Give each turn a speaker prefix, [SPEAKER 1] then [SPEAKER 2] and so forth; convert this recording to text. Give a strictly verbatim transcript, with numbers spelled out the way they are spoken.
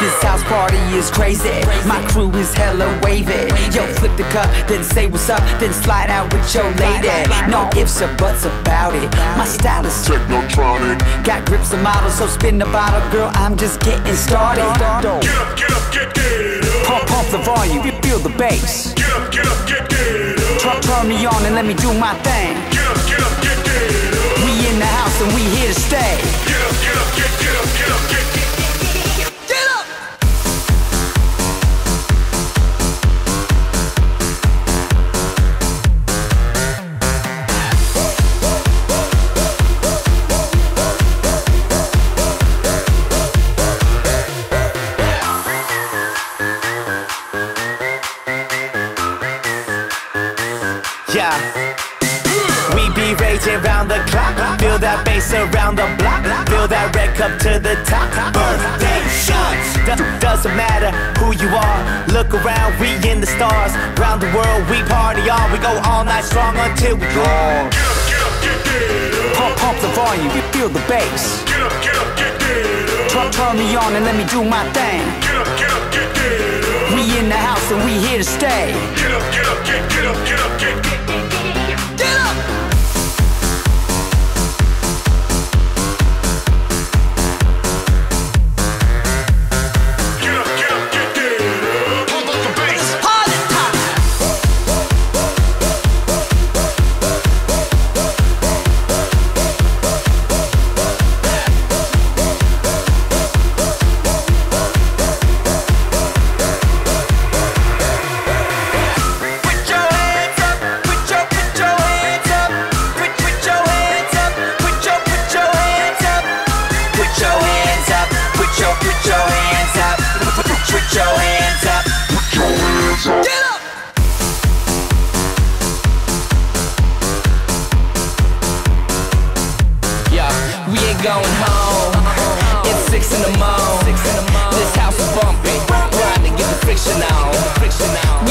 [SPEAKER 1] This house party is crazy. My crew is hella wavy. Yo, flip the cup, then say what's up, then slide out with your lady. No ifs or buts about it. My style is technotronic. Got grips and models, so spin the bottle, girl. I'm just getting started.
[SPEAKER 2] Get up, get up, get get up.
[SPEAKER 1] Pump, pump the volume, feel the bass.
[SPEAKER 2] Get up, get up, get get up.
[SPEAKER 1] Turn, turn me on and let me do my thing.
[SPEAKER 2] Get up, get up, get get up.
[SPEAKER 1] We in the house and we here to stay.
[SPEAKER 2] Get up, get up, get get up, get up, get get.
[SPEAKER 3] Yeah, we be raging round the clock. Feel that bass around the block. Feel that red cup to the top. Birthday shots. Do- doesn't matter who you are. Look around, we in the stars. Round the world, we party on. We go all night strong until we go.
[SPEAKER 2] Get up, get up, get get up.
[SPEAKER 1] Pump, pump the volume, feel the bass.
[SPEAKER 2] Get up, get up, get get up.
[SPEAKER 1] Turn, turn me on and let me do my thing.
[SPEAKER 2] Get up, get up, get get up.
[SPEAKER 1] We in the house and we here to stay.
[SPEAKER 2] Get up, get up, get get up, get up, get get.
[SPEAKER 1] Get up!
[SPEAKER 2] Get up, get up, get get up. Pump up the bass.
[SPEAKER 1] Party time!
[SPEAKER 3] Put your hands up, put your, put your hands up. Put, put your hands up, put your, put your hands up. Put your hands up, put your, put your hands up. Put, put, put your hands up.
[SPEAKER 1] Get up! Yeah, we ain't going home. It's six in the morning. This house is bumping. Grind to get the friction on. We